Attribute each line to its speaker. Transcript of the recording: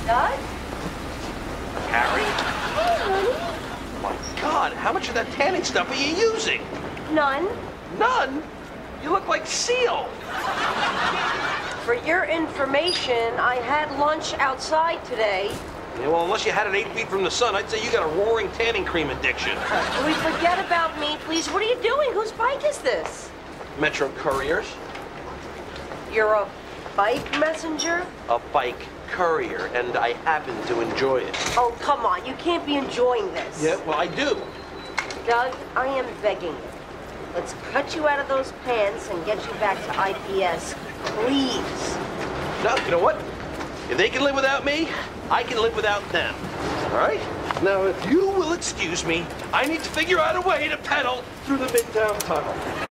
Speaker 1: Doug?
Speaker 2: Carrie?
Speaker 1: Hey, honey.
Speaker 2: My God, how much of that tanning stuff are you using?
Speaker 1: None.
Speaker 2: None? You look like Seal.
Speaker 1: For your information, I had lunch outside today.
Speaker 2: Yeah, well, unless you had it 8 feet from the sun, I'd say you got a roaring tanning cream addiction.
Speaker 1: Can we forget about me, please? What are you doing? Whose bike is this?
Speaker 2: Metro Couriers?
Speaker 1: You're a bike messenger?
Speaker 2: A bike courier, and I happen to enjoy it.
Speaker 1: Oh, come on. You can't be enjoying this.
Speaker 2: Yeah, well, I do.
Speaker 1: Doug, I am begging you. Let's cut you out of those pants and get you back to IPS, please.
Speaker 2: No, you know what? If they can live without me, I can live without them. All right? Now, if you will excuse me, I need to figure out a way to pedal through the Midtown Tunnel.